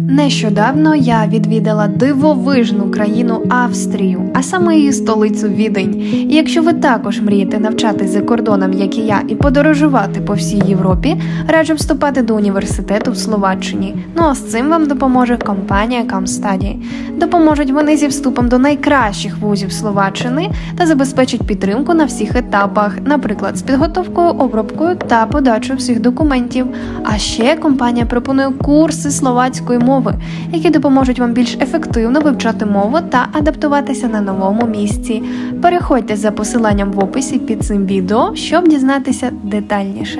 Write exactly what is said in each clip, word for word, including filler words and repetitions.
Нещодавно я відвідала дивовижну країну Австрію, а саме її столицю Відень. І якщо ви також мрієте навчатись за кордоном, як і я, і подорожувати по всій Європі, раджу вступати до університету в Словаччині. Ну а з цим вам допоможе компанія ComStudy. Допоможуть вони зі вступом до найкращих вузів Словаччини та забезпечать підтримку на всіх етапах, наприклад, з підготовкою, обробкою та подачою всіх документів. А ще компанія пропонує курси словацької мови, які допоможуть вам більш ефективно вивчати мову та адаптуватися на новому місці. Переходьте за посиланням в описі під цим відео, щоб дізнатися детальніше.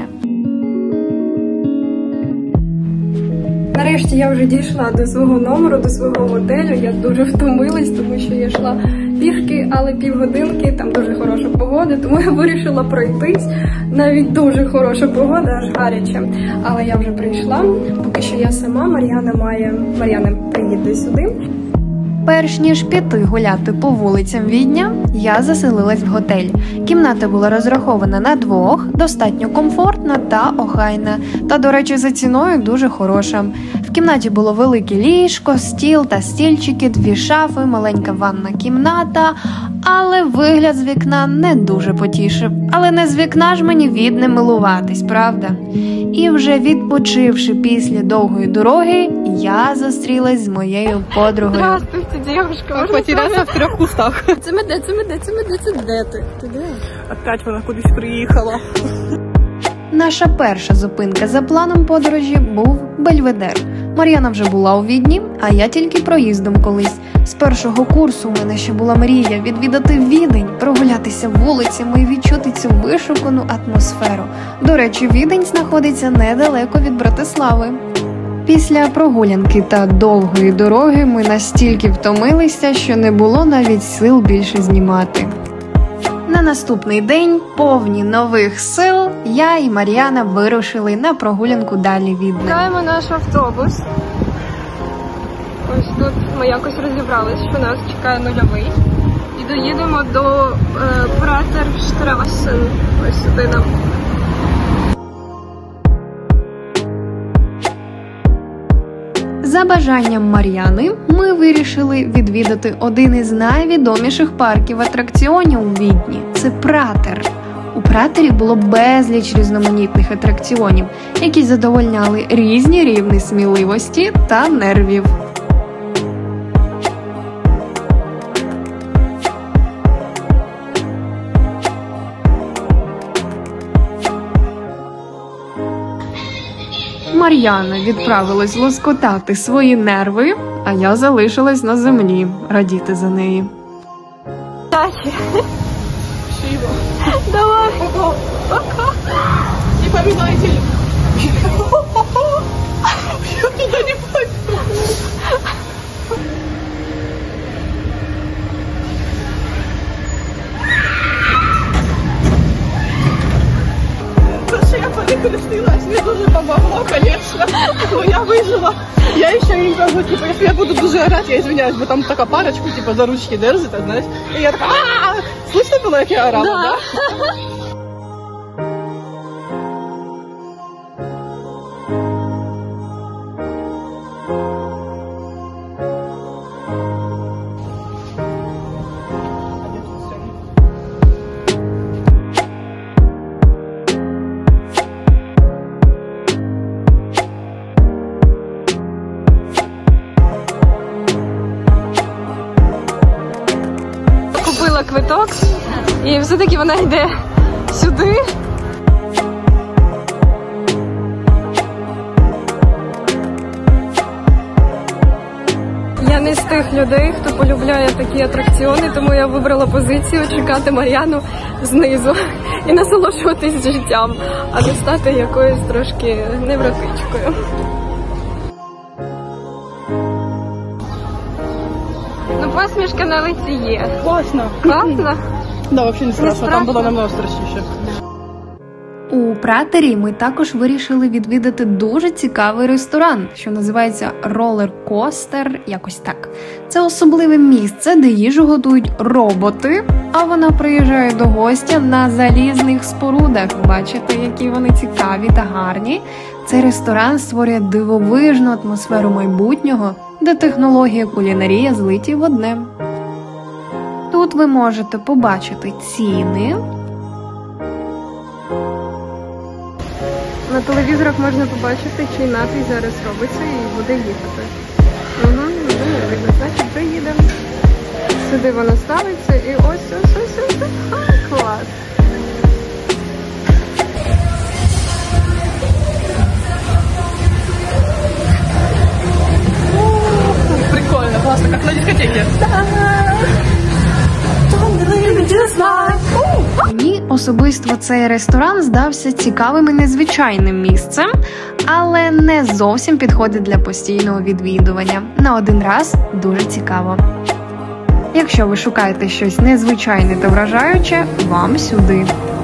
Нарешті я вже дійшла до свого номеру, до свого готелю. Я дуже втомилась, тому що я йшла пішки, але півгодинки, там дуже хороша погода, тому я вирішила пройтись. Навіть дуже хороша погода, аж гаряче. Але я вже прийшла, поки що я сама, Мар'яна має, Мар'яна приїде сюди. Перш ніж піти гуляти по вулицям Відня, я заселилась в готель. Кімната була розрахована на двох, достатньо комфортна та охайна. Та, до речі, за ціною дуже хороша. В кімнаті було велике ліжко, стіл та стільчики, дві шафи, маленька ванна кімната. Але вигляд з вікна не дуже потішив. Але не з вікна ж мені Віднем милуватись, правда? І вже відпочивши після довгої дороги, я зустрілась з моєю подругою. Здравствуйте, девушка. Потерялася в трьох кустах. Це ми де, це ми де, це ми де, це де ти? Ти де? Опять вона кудись приїхала. Наша перша зупинка за планом подорожі був Бельведер. Мар'яна вже була у Відні, а я тільки проїздом колись. З першого курсу у мене ще була мрія відвідати Відень, прогулятися вулицями і відчути цю вишукану атмосферу. До речі, Відень знаходиться недалеко від Братислави. Після прогулянки та довгої дороги ми настільки втомилися, що не було навіть сил більше знімати. На наступний день, повні нових сил, я і Мар'яна вирушили на прогулянку далі Віднем. Чекаємо наш автобус. Ось тут ми якось розібрались, що нас чекає нульовий. І доїдемо до е, Пратерштрасен. Ось сюди нам. За бажанням Мар'яни ми вирішили відвідати один із найвідоміших парків атракціонів у Відні – це Пратер. У Пратері було безліч різноманітних атракціонів, які задовольняли різні рівні сміливості та нервів. Мар'яна відправилась лоскотати свої нерви, а я залишилась на землі, радіти за неї. Шиво. Давай! Пока! Не поминайте! Я туда не пойду! Слушай, я перекрестилась, мне тоже помогло, конечно, но я выжила. Я еще им говорю, типа, если я буду дуже орать, я извиняюсь, бо там така парочку, типа, за ручки держит, знаешь, и я такая, а-а-а! Слышно было, как я орала, да? Купила квиток, і все-таки вона йде сюди. Я не з тих людей, хто полюбляє такі атракціони, тому я вибрала позицію чекати Мар'яну знизу і насолоджуватись життям, а не стати якоюсь трошки невротичкою. Ну, посмішка на лиці є. Классно. Класно? Да, вообще не страшно, Не там страшно? было намного страшніше. У Пратері ми також вирішили відвідати дуже цікавий ресторан, що називається Roller Coaster, якось так. Це особливе місце, де їжу готують роботи, а вона приїжджає до гостя на залізних спорудах. Бачите, які вони цікаві та гарні. Цей ресторан створює дивовижну атмосферу майбутнього, де технологія кулінарія злиті в одне. Тут ви можете побачити ціни. На телевізорах можна побачити, чий напій зараз робиться і буде їхати. Угу, думаю, видно, значить вже їде. Сюди воно ставиться і ось, ось, ось, ось, ось. А, клас. Прикольно, классно, как на дискотеке. Мені особисто цей ресторан здався цікавим і незвичайним місцем, але не зовсім підходить для постійного відвідування. На один раз дуже цікаво. Якщо ви шукаєте щось незвичайне та вражаюче, вам сюди.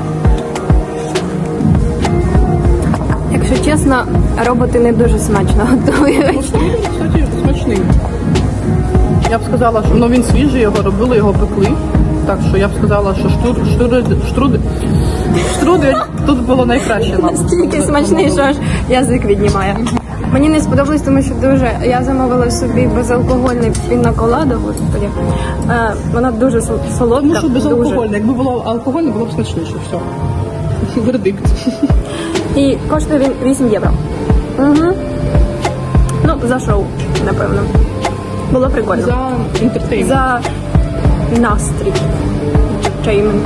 Якщо чесно, роботи не дуже смачно готують. Кстати, смачний. Я б сказала, що ну, він свіжий, його робили, його пекли. Так що я б сказала, що штур, штур, штрудель, штрудель тут було найкраще. Настільки смачний, що аж язик віднімає. Мені не сподобалось, тому що дуже... Я замовила собі безалкогольний пінаколадо, господи. Е, вона дуже сол- солодка. Тому що безалкогольне. дуже. Якби було алкогольне, було б смачніше. Все. Вердикт. І коштує він вісім євро. Угу. Ну, за шоу, напевно. Було прикольно. За інтертеймент. За настрій. Entertainment.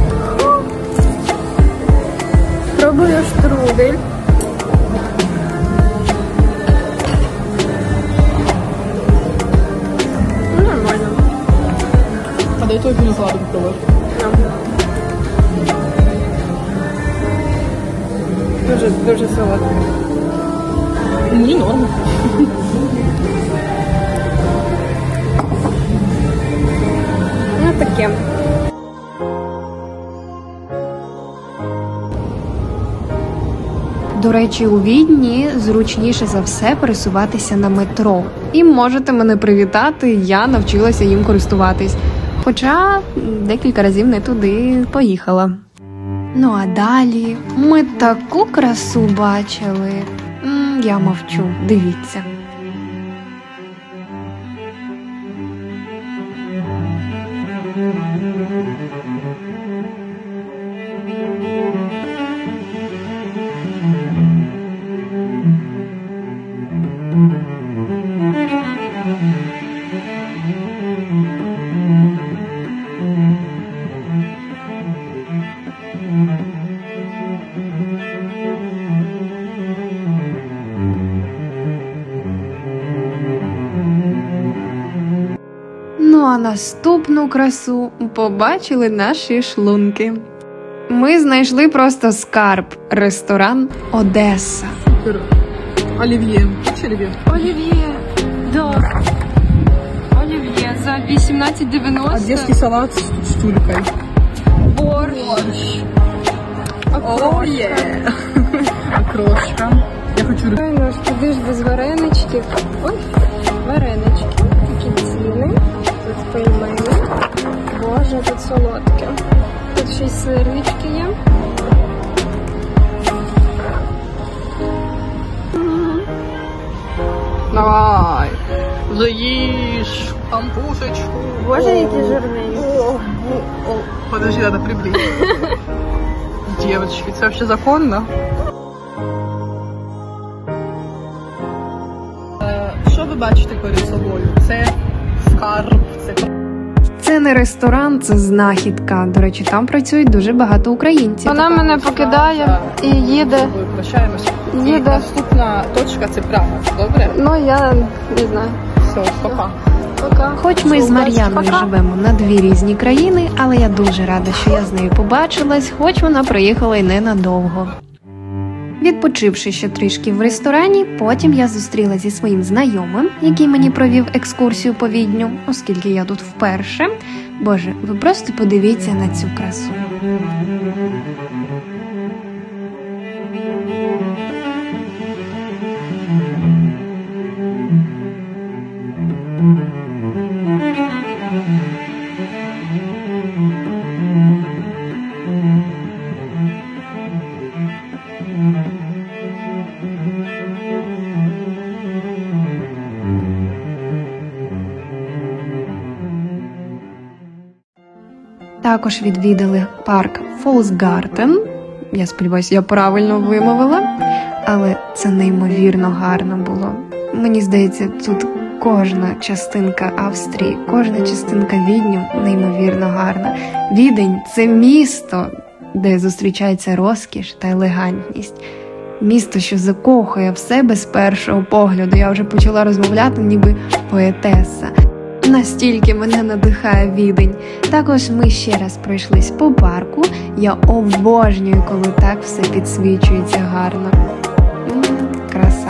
Пробую штрудель. Ну, нормально. А до того пінаколаду попробуєш? Дуже, дуже солодко. Мені норм. Ну, таке. До речі, у Відні зручніше за все пересуватися на метро. І можете мене привітати, я навчилася їм користуватись. Хоча декілька разів не туди поїхала. Ну а далі ми таку красу бачили. М, Я мовчу, дивіться. Ну а наступну красу побачили наші шлунки. Ми знайшли просто скарб – ресторан «Одеса». Супер. Олів'є. Чи олів'є? Олів'є. Да. Олів'є за вісімнадцять дев'яносто. Одеський салат з штулькою. Борщ. Оє. Окрошка. Я хочу... Ну ж, туди ж без вареничків. Ой, варенички. Такі ціни. Тут пельмені. Боже, тут солодке. Тут ще й сирнички є. Давай. Заїж. Пампушечку. Боже, які жирненькі. О, о, о. Подожди, надо приблизить. Девочки, це вообще законно? Е, Що ви бачите перед собою? Це скарб, це Це не ресторан, це знахідка. До речі, там працюють дуже багато українців. Вона мене покидає і їде. Ми прощаємося. І Їде. наступна точка це Прага. Добре? Ну, я не знаю. Все, пока. Пока. Хоч ми з Мар'яною Пока. живемо на дві різні країни, але я дуже рада, що я з нею побачилась, хоч вона приїхала й ненадовго. Відпочивши ще трішки в ресторані, потім я зустріла зі своїм знайомим, який мені провів екскурсію по Відню, оскільки я тут вперше. Боже, ви просто подивіться на цю красу. Також відвідали парк Фолсгартен. Я сподіваюся, я правильно вимовила. Але це неймовірно гарно було. Мені здається, тут кожна частинка Австрії, кожна частинка Відню неймовірно гарна. Відень – це місто, де зустрічається розкіш та елегантність. Місто, що закохує в себе з першого погляду. Я вже почала розмовляти, ніби поетеса. Настільки мене надихає Відень. Також ми ще раз пройшлись по парку. Я обожнюю, коли так все підсвічується гарно. М, краса.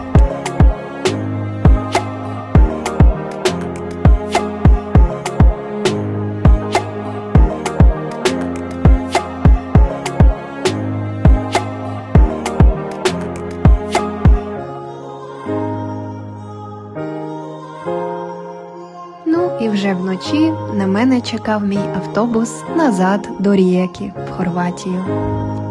Ну і вже вночі на мене чекав мій автобус назад до Риєки в Хорватію.